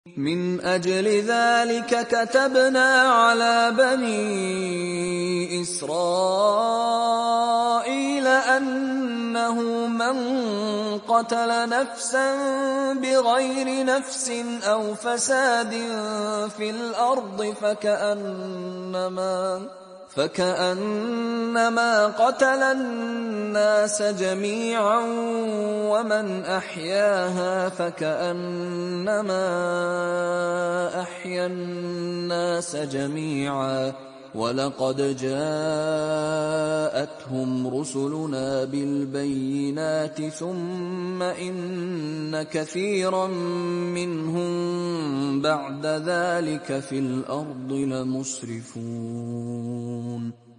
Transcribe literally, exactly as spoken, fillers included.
مِنْ أَجْلِ ذَلِكَ كَتَبْنَا عَلَىٰ بَنِي إِسْرَائِيلَ أَنَّهُ مَن قَتَلَ نَفْسًا بِغَيْرِ نَفْسٍ أَوْ فَسَادٍ فِي الْأَرْضِ فَكَأَنَّمَا فَكَأَنَّمَا قَتَلَ النَّاسَ جَمِيعًا وَمَنْ أَحْيَاهَا فَكَأَنَّمَا أَحْيَا النَّاسَ جَمِيعًا ۚ وَلَقَدْ جَاءَتْهُمْ رُسُلُنَا بِالْبَيِّنَاتِ ثُمَّ إِنَّ كَثِيرًا مِّنْهُم بَعْدَ ذَلِكَ فِي الْأَرْضِ لَمُسْرِفُونَ